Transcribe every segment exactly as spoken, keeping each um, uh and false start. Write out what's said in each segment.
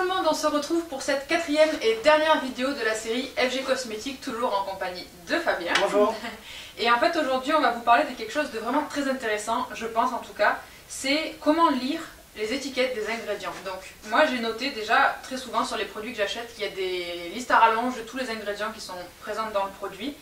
le monde, on se retrouve pour cette quatrième et dernière vidéo de la série F G Cosmétiques, toujours en compagnie de Fabien. Bonjour. Et en fait aujourd'hui on va vous parler de quelque chose de vraiment très intéressant, je pense en tout cas, c'est comment lire les étiquettes des ingrédients. Donc moi j'ai noté déjà très souvent sur les produits que j'achète qu'il y a des listes à rallonge de tous les ingrédients qui sont présents dans le produit.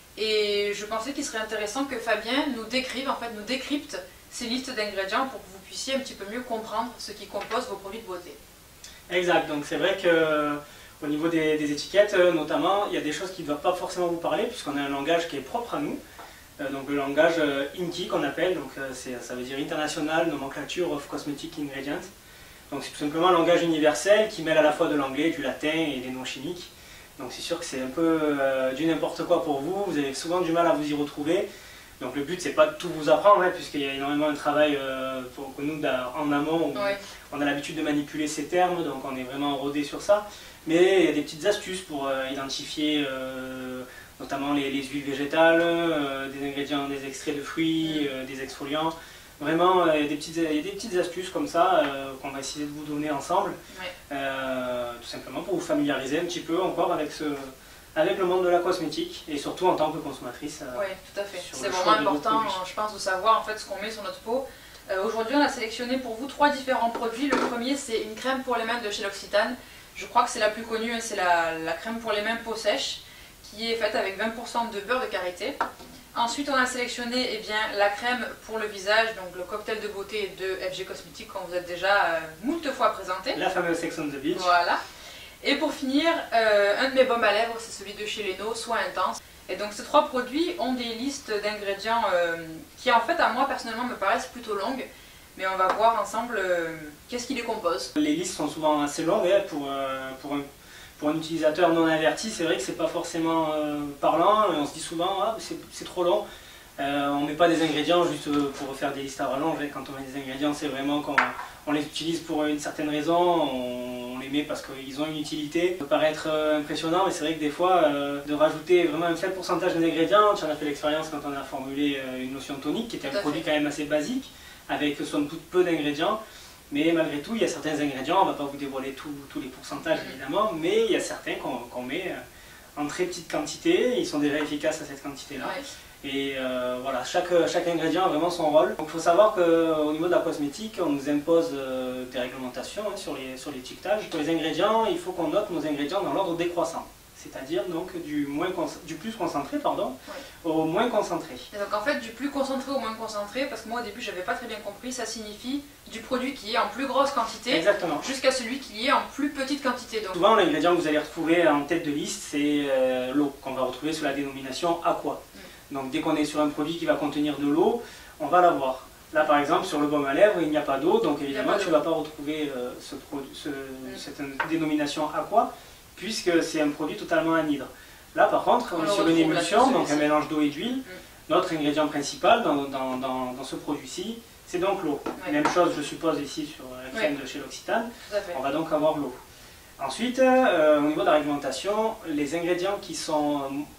Et je pensais qu'il serait intéressant que Fabien nous décrive, en fait nous décrypte ces listes d'ingrédients pour que vous puissiez un petit peu mieux comprendre ce qui compose vos produits de beauté. Exact, donc c'est vrai qu'au niveau des, des étiquettes notamment, il y a des choses qui ne doivent pas forcément vous parler puisqu'on a un langage qui est propre à nous. Euh, donc le langage euh, I N C I qu'on appelle, donc euh, ça veut dire International Nomenclature of Cosmetic Ingredients. Donc c'est tout simplement un langage universel qui mêle à la fois de l'anglais, du latin et des noms chimiques. Donc c'est sûr que c'est un peu euh, du n'importe quoi pour vous, vous avez souvent du mal à vous y retrouver. Donc le but c'est pas de tout vous apprendre, hein, puisqu'il y a énormément de travail euh, pour que nous en amont, on, ouais. on a l'habitude de manipuler ces termes, donc on est vraiment rodé sur ça. Mais il y a des petites astuces pour euh, identifier euh, notamment les, les huiles végétales, euh, des ingrédients, des extraits de fruits, euh, des exfoliants. Vraiment, euh, il y a des petites, il y a des petites astuces comme ça euh, qu'on va essayer de vous donner ensemble, ouais. euh, tout simplement pour vous familiariser un petit peu encore avec ce... avec le monde de la cosmétique et surtout en tant que consommatrice. Euh, oui, tout à fait. C'est le vraiment important, je pense, de savoir en fait ce qu'on met sur notre peau. Euh, Aujourd'hui, on a sélectionné pour vous trois différents produits. Le premier, c'est une crème pour les mains de chez L'Occitane. Je crois que c'est la plus connue, c'est la, la crème pour les mains peau sèche, qui est faite avec vingt pour cent de beurre de karité. Ensuite, on a sélectionné eh bien, la crème pour le visage, donc le cocktail de beauté de F G Cosmétiques qu'on vous a déjà euh, moult fois présenté. La fameuse Sex on the Beach. Voilà. Et pour finir, euh, un de mes baumes à lèvres, c'est celui de chez Leno, Soin Intense. Et donc ces trois produits ont des listes d'ingrédients euh, qui en fait à moi personnellement me paraissent plutôt longues. Mais on va voir ensemble euh, qu'est-ce qui les compose. Les listes sont souvent assez longues hein, pour, euh, pour, un, pour un utilisateur non averti. C'est vrai que c'est pas forcément euh, parlant. Et on se dit souvent ah, c'est trop long. Euh, on ne met pas des ingrédients juste pour faire des listes à rallonge. Quand on met des ingrédients, c'est vraiment qu'on on les utilise pour une certaine raison. On, on les met parce qu'ils ont une utilité. Ça peut paraître impressionnant, mais c'est vrai que des fois, euh, de rajouter vraiment un faible pourcentage d'ingrédients, tu en as fait l'expérience quand on a formulé une lotion tonique, qui était un produit quand même assez basique, avec somme toute peu d'ingrédients. Mais malgré tout, il y a certains ingrédients, on ne va pas vous dévoiler tous les pourcentages évidemment, mais il y a certains qu'on qu'on met en très petite quantité. Ils sont déjà efficaces à cette quantité-là. Ouais. Et euh, voilà, chaque, chaque ingrédient a vraiment son rôle. Donc il faut savoir qu'au niveau de la cosmétique, on nous impose euh, des réglementations hein, sur les sur l'étiquetage. Pour les ingrédients, il faut qu'on note nos ingrédients dans l'ordre décroissant. C'est-à-dire donc du, moins du plus concentré pardon, ouais. au moins concentré. Et donc en fait du plus concentré au moins concentré, parce que moi au début j'avais pas très bien compris, ça signifie du produit qui est en plus grosse quantité jusqu'à celui qui est en plus petite quantité. Donc. Souvent l'ingrédient que vous allez retrouver en tête de liste c'est euh, l'eau qu'on va retrouver sous la dénomination aqua. Mm. Donc dès qu'on est sur un produit qui va contenir de l'eau, on va l'avoir. Là par exemple sur le baume à lèvres il n'y a pas d'eau, donc évidemment tu ne vas pas retrouver euh, ce ce, mm. cette dénomination aqua, puisque c'est un produit totalement anhydre. Là par contre, on est sur une émulsion, donc un mélange d'eau et d'huile. Mm. Notre ingrédient principal dans, dans, dans, dans ce produit-ci, c'est donc l'eau. Ouais. Même chose, je suppose, ici sur la crème ouais. de chez L'Occitane. On va donc avoir l'eau. Ensuite, euh, au niveau de la réglementation, les ingrédients qui sont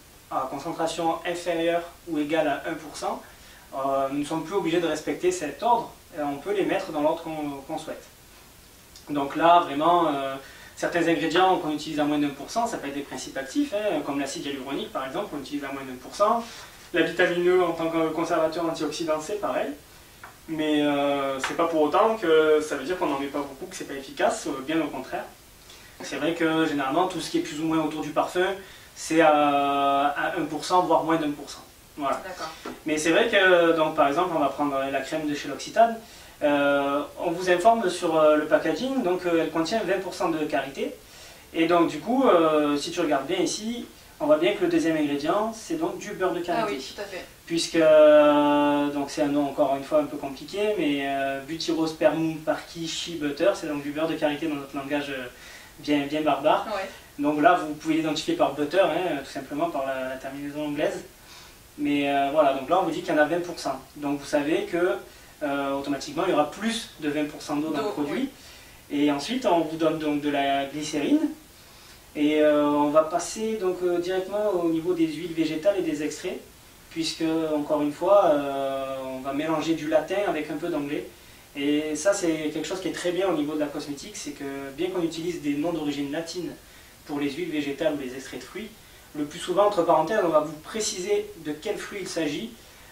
à concentration inférieure ou égale à un pour cent, euh, nous ne sommes plus obligés de respecter cet ordre. Et on peut les mettre dans l'ordre qu'on qu'on souhaite. Donc là, vraiment... Euh, Certains ingrédients qu'on utilise à moins d'un pour cent, ça peut être des principes actifs, hein, comme l'acide hyaluronique par exemple, on utilise à moins d'un pour cent. La vitamine E en tant que conservateur antioxydant, c'est pareil. Mais euh, c'est pas pour autant que ça veut dire qu'on n'en met pas beaucoup, que c'est pas efficace, bien au contraire. C'est vrai que généralement tout ce qui est plus ou moins autour du parfum, c'est à, à un pour cent, voire moins d'un pour cent. Voilà. Mais c'est vrai que, donc, par exemple, on va prendre la crème de chez L'Occitane. Euh, on vous informe sur euh, le packaging, donc euh, elle contient vingt pour cent de karité. Et donc du coup, euh, si tu regardes bien ici, on voit bien que le deuxième ingrédient, c'est donc du beurre de karité. Ah oui, tout à fait. Puisque, euh, donc c'est un nom encore une fois un peu compliqué, mais euh, butyrospermum parquis shea butter, c'est donc du beurre de karité dans notre langage euh, bien, bien barbare. Ouais. Donc là, vous pouvez l'identifier par butter, hein, tout simplement par la, la terminaison anglaise. Mais euh, voilà, donc là on vous dit qu'il y en a vingt pour cent. Donc vous savez que Euh, automatiquement il y aura plus de vingt pour cent d'eau dans le produit. Oui. Et ensuite on vous donne donc de la glycérine et euh, on va passer donc euh, directement au niveau des huiles végétales et des extraits, puisque encore une fois euh, on va mélanger du latin avec un peu d'anglais Et ça, c'est quelque chose qui est très bien au niveau de la cosmétique, c'est que bien qu'on utilise des noms d'origine latine pour les huiles végétales ou les extraits de fruits, le plus souvent, entre parenthèses, on va vous préciser de quel fruit il s'agit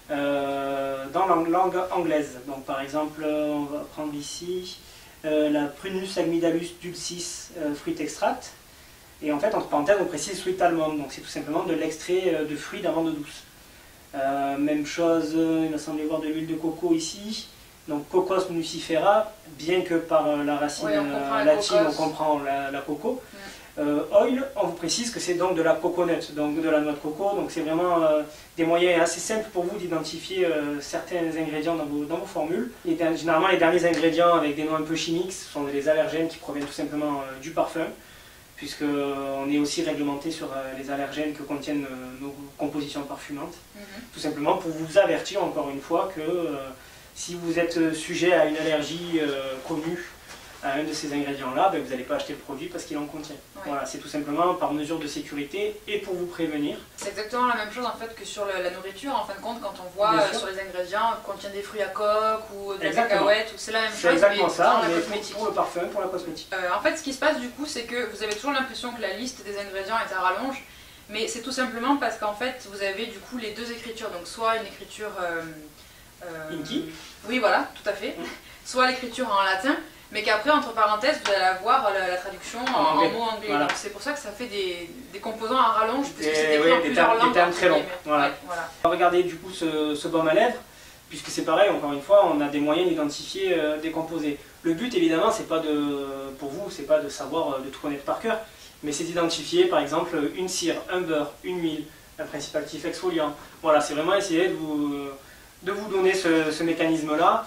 euh, dans la langue anglaise. Donc par exemple, on va prendre ici euh, la Prunus amygdalus dulcis euh, fruit extract. Et en fait, entre parenthèses, on précise sweet almond, donc c'est tout simplement de l'extrait de fruits d'amande douce. Euh, même chose, il m'a semblé voir de l'huile de coco ici. Donc Cocos nucifera, bien que par la racine oui, on latine la on comprend la, la coco. Mm. Euh, oil, on vous précise que c'est donc de la coconut, donc de la noix de coco. Donc c'est vraiment euh, des moyens assez simples pour vous d'identifier euh, certains ingrédients dans vos, dans vos formules. Et généralement les derniers ingrédients avec des noms un peu chimiques ce sont des allergènes qui proviennent tout simplement euh, du parfum, puisque euh, on est aussi réglementé sur euh, les allergènes que contiennent euh, nos compositions parfumantes. Mm-hmm. Tout simplement pour vous avertir encore une fois que euh, si vous êtes sujet à une allergie euh, connue à un de ces ingrédients-là, ben vous n'allez pas acheter le produit parce qu'il en contient. Oui. Voilà, c'est tout simplement par mesure de sécurité et pour vous prévenir. C'est exactement la même chose en fait que sur le, la nourriture. En fin de compte, quand on voit euh, sur les ingrédients contient des fruits à coque ou des cacahuètes, c'est la même chose. C'est exactement mais ça, la mais cosmétique. Pour le parfum, pour la cosmétique. Euh, en fait, ce qui se passe du coup, c'est que vous avez toujours l'impression que la liste des ingrédients est à rallonge, mais c'est tout simplement parce qu'en fait, vous avez du coup les deux écritures. Donc soit une écriture... Euh, Euh, Inky. Oui, voilà, tout à fait. Mmh. Soit l'écriture en latin, mais qu'après, entre parenthèses, vous allez avoir la, la traduction en, en, anglais. en mots anglais. Voilà. C'est pour ça que ça fait des, des composants à rallonge, parce que c'est écrit en plusieurs langues. Des termes très longs. Voilà. Ouais, voilà. Regardez du coup ce, ce baume à lèvres, puisque c'est pareil, encore une fois, on a des moyens d'identifier euh, des composés. Le but, évidemment, c'est pas de, pour vous, c'est pas de savoir, de tout connaître par cœur, mais c'est d'identifier, par exemple, une cire, un beurre, une huile, un principe actif exfoliant. Voilà, c'est vraiment essayer de vous... de vous donner ce, ce mécanisme-là.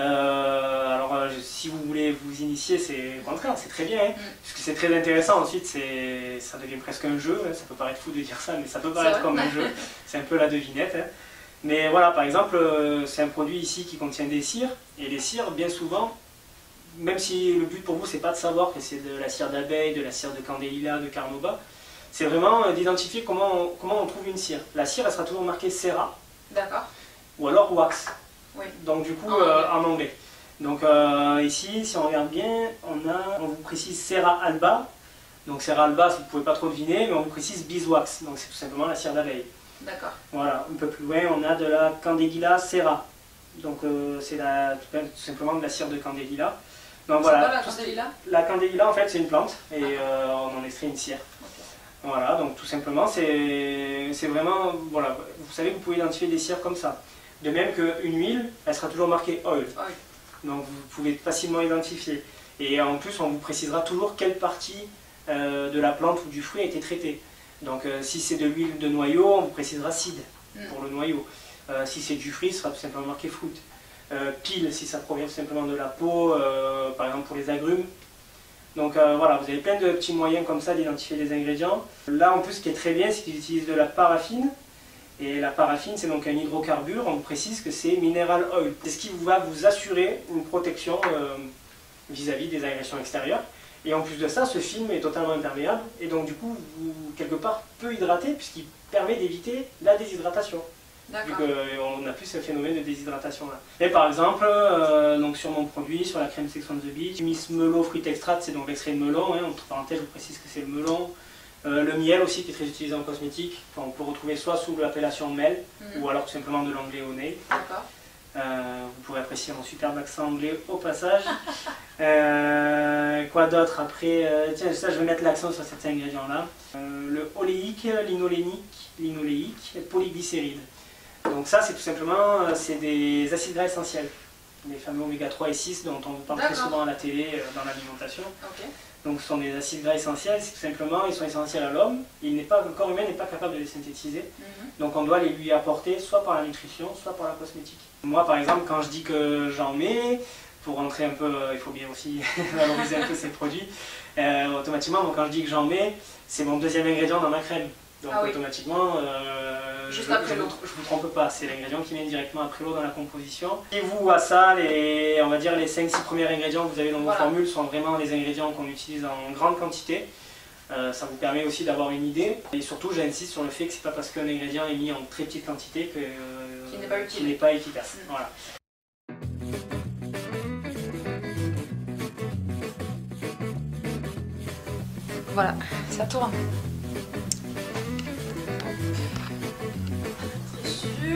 Euh, alors, euh, si vous voulez vous initier, c'est au contraire, c'est très bien, hein, mm. parce que c'est très intéressant. Ensuite, ça devient presque un jeu. Hein, ça peut paraître fou de dire ça, mais ça peut paraître comme un jeu. C'est un peu la devinette. Hein. Mais voilà, par exemple, euh, c'est un produit ici qui contient des cires. Et les cires, bien souvent, même si le but pour vous, c'est pas de savoir que c'est de la cire d'abeille, de la cire de candélia, de carnauba, c'est vraiment d'identifier comment on, comment on trouve une cire. La cire, elle sera toujours marquée Cera. D'accord. Ou alors wax, oui. Donc du coup en, euh, anglais. en anglais. Donc euh, ici, si on regarde bien, on, a, on vous précise Cera alba. Donc Cera alba, vous ne pouvez pas trop deviner, mais on vous précise beeswax. Donc c'est tout simplement la cire d'abeille. D'accord. Voilà, un peu plus loin, on a de la Candélia Cera. Donc euh, c'est tout, tout simplement de la cire de Candélia. Donc voilà. Quoi, la Candélia ? La Candélia, en fait, c'est une plante et euh, on en extrait une cire. Okay. Voilà, donc tout simplement, c'est vraiment, voilà, vous savez que vous pouvez identifier des cires comme ça. De même qu'une huile, elle sera toujours marquée oil. oil. Donc vous pouvez facilement identifier. Et en plus, on vous précisera toujours quelle partie euh, de la plante ou du fruit a été traitée. Donc euh, si c'est de l'huile de noyau, on vous précisera seed mm. pour le noyau. Euh, si c'est du fruit, ce sera tout simplement marqué fruit. Euh, peel, si ça provient tout simplement de la peau, euh, par exemple pour les agrumes. Donc euh, voilà, vous avez plein de petits moyens comme ça d'identifier les ingrédients. Là en plus, ce qui est très bien, c'est qu'ils utilisent de la paraffine. Et la paraffine, c'est donc un hydrocarbure, on vous précise que c'est mineral oil. C'est ce qui va vous assurer une protection vis-à-vis euh, -vis des agressions extérieures. Et en plus de ça, ce film est totalement imperméable et donc du coup, vous, quelque part, peu hydraté puisqu'il permet d'éviter la déshydratation. Vu qu'on a plus ce phénomène de déshydratation là. Et par exemple, euh, donc sur mon produit, sur la crème Sex on the Beach, Miss Melon Fruit Extract, c'est donc l'extrait de melon, hein, entre parenthèses, je vous précise que c'est le melon. Euh, le miel aussi qui est très utilisé en cosmétique, enfin, on peut retrouver soit sous l'appellation mel mmh. ou alors tout simplement de l'anglais au nez. D'accord. Euh, vous pourrez apprécier mon superbe accent anglais au passage. euh, quoi d'autre après euh, tiens, ça je vais mettre l'accent sur cet ingrédient là. Euh, le oléique, linolénique, linoléique, polyglycéride. Donc ça c'est tout simplement c'est des acides gras essentiels. Les fameux oméga trois et six dont on vous parle très souvent à la télé euh, dans l'alimentation. Okay. Donc ce sont des acides gras essentiels, c'est tout simplement, ils sont essentiels à l'homme, le corps humain n'est pas capable de les synthétiser, mm-hmm. donc on doit les lui apporter soit par la nutrition, soit par la cosmétique. Moi par exemple, quand je dis que j'en mets, pour rentrer un peu, il faut bien aussi valoriser un peu ces produits, euh, automatiquement, donc, quand je dis que j'en mets, c'est mon deuxième ingrédient dans ma crème. Donc ah oui. automatiquement, euh, Juste je après ne vous trompe pas, c'est l'ingrédient qui vient directement après l'eau dans la composition. Et vous, à ça, les, on va dire les cinq six premiers ingrédients que vous avez dans vos voilà. formules sont vraiment les ingrédients qu'on utilise en grande quantité. Euh, ça vous permet aussi d'avoir une idée. Et surtout, j'insiste sur le fait que c'est pas parce qu'un ingrédient est mis en très petite quantité que, qu'il n'est pas, qu pas efficace. Mmh. Voilà. Voilà, ça tourne. Très sûr.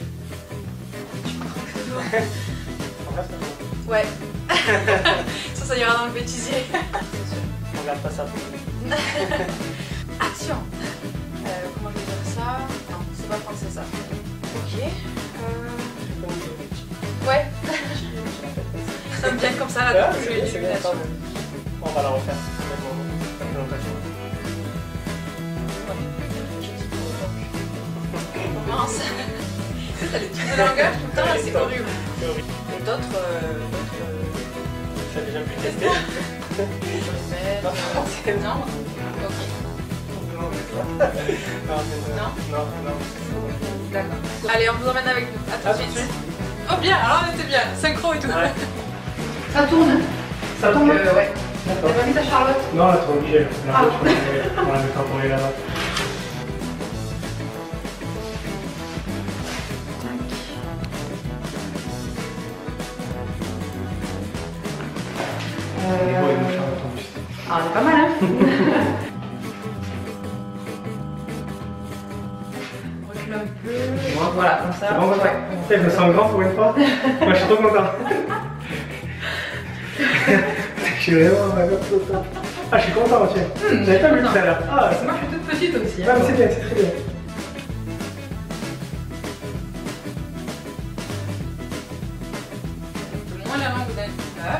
Ouais. Ça, ça ira dans le bêtisier. On regarde pas ça. Action. Euh, comment je vais dire ça? Non, c'est pas français ça. Ok. Euh... Ouais. Ça me vient comme ça là. Ouais, c'est bien, c'est bien, on va la refaire. On commence. T'as des trucs de langage tout le temps là, c'est horrible. Et d'autres. Euh, Tu as déjà pu tester? Non. Ok. Non, Non. non, non. D'accord. Allez, on vous emmène avec nous. À tout À de tout de suite. suite. Oh bien, alors on était bien. Synchro et tout. Ouais. Ça tourne. Ça Donc, tourne? euh, ouais. D'accord. T'as pas mis ta Charlotte? Non, là, t'es obligé. Là, Ah. on va le temporer là-bas. Euh... Ah, on est pas mal, hein? On recule un peu. Moi, Voilà, comme ça. c'est bon, comme ça. Ouais. Je me sens grand pour une fois. Moi, je suis trop content. Je suis vraiment content. Ah, je suis content, tiens. Mmh, J'avais pas vu content. tout à l'heure. Ah, c'est Moi, je suis toute petite aussi. ouais, mais c'est bien, c'est très bien. Moins la langue d'un.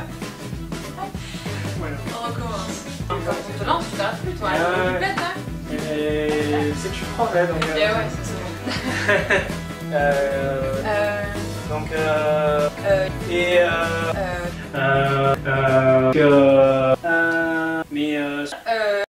Voilà. On recommence. Quand on te lance, tu t'arrêtes plus toi. Ouais, Tu ouais. pètes, hein? Et c'est que je suis français, donc. Eh euh, ouais, ça c'est bon. euh, Euh. donc, euh, Euh. et euh, Euh. euh, euh, que, euh, mais euh, Euh.